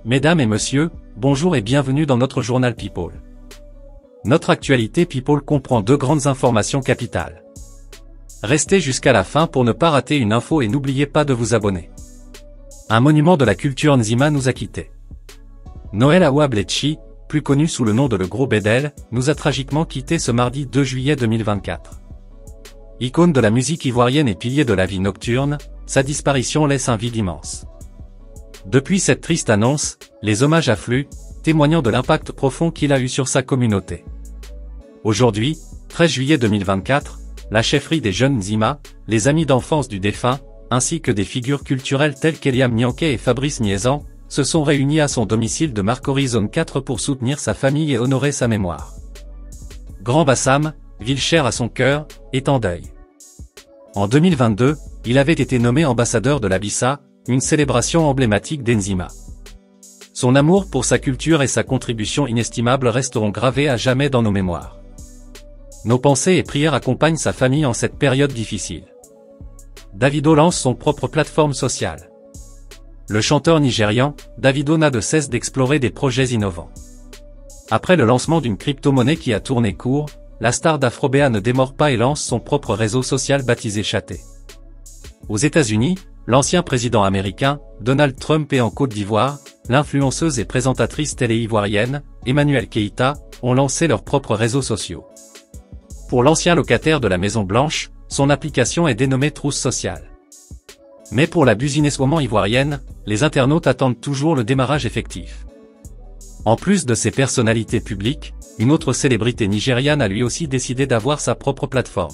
Mesdames et messieurs, bonjour et bienvenue dans notre journal People. Notre actualité People comprend deux grandes informations capitales. Restez jusqu'à la fin pour ne pas rater une info et n'oubliez pas de vous abonner. Un monument de la culture Nzima nous a quittés. Noël Awa Bletchi, plus connu sous le nom de Le Gros Bédel, nous a tragiquement quittés ce mardi 2 juillet 2024. Icône de la musique ivoirienne et pilier de la vie nocturne, sa disparition laisse un vide immense. Depuis cette triste annonce, les hommages affluent, témoignant de l'impact profond qu'il a eu sur sa communauté. Aujourd'hui, 13 juillet 2024, la chefferie des jeunes Nzima, les amis d'enfance du défunt, ainsi que des figures culturelles telles qu'Eliam Nianké et Fabrice Niezan, se sont réunis à son domicile de Marcory Zone 4 pour soutenir sa famille et honorer sa mémoire. Grand Bassam, ville chère à son cœur, est en deuil. En 2022, il avait été nommé ambassadeur de l'Abissa, une célébration emblématique d'Nzima. Son amour pour sa culture et sa contribution inestimable resteront gravés à jamais dans nos mémoires. Nos pensées et prières accompagnent sa famille en cette période difficile. Davido lance son propre plateforme sociale. Le chanteur nigérian, Davido n'a de cesse d'explorer des projets innovants. Après le lancement d'une crypto-monnaie qui a tourné court, la star d'Afrobéa ne démord pas et lance son propre réseau social baptisé Chaté. Aux États-Unis, l'ancien président américain, Donald Trump et en Côte d'Ivoire, l'influenceuse et présentatrice télé-ivoirienne, Emmanuel Keïta, ont lancé leurs propres réseaux sociaux. Pour l'ancien locataire de la Maison Blanche, son application est dénommée Trousse Sociale. Mais pour la businesswoman ivoirienne, les internautes attendent toujours le démarrage effectif. En plus de ses personnalités publiques, une autre célébrité nigériane a lui aussi décidé d'avoir sa propre plateforme.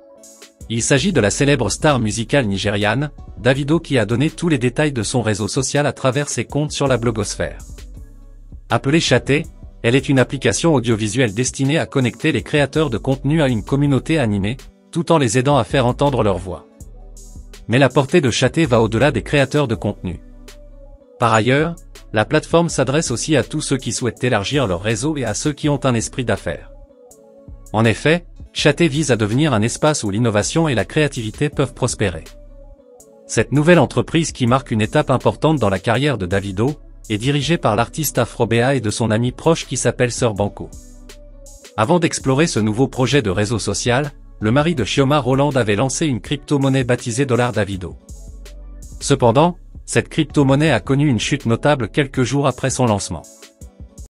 Il s'agit de la célèbre star musicale nigériane, Davido, qui a donné tous les détails de son réseau social à travers ses comptes sur la blogosphère. Appelée Chaté, elle est une application audiovisuelle destinée à connecter les créateurs de contenu à une communauté animée, tout en les aidant à faire entendre leur voix. Mais la portée de Chaté va au-delà des créateurs de contenu. Par ailleurs, la plateforme s'adresse aussi à tous ceux qui souhaitent élargir leur réseau et à ceux qui ont un esprit d'affaires. En effet, Chaté vise à devenir un espace où l'innovation et la créativité peuvent prospérer. Cette nouvelle entreprise, qui marque une étape importante dans la carrière de Davido, est dirigée par l'artiste Afrobéa et de son ami proche qui s'appelle Sœur Banco. Avant d'explorer ce nouveau projet de réseau social, le mari de Chioma Roland avait lancé une crypto-monnaie baptisée Dollar Davido. Cependant, cette crypto-monnaie a connu une chute notable quelques jours après son lancement.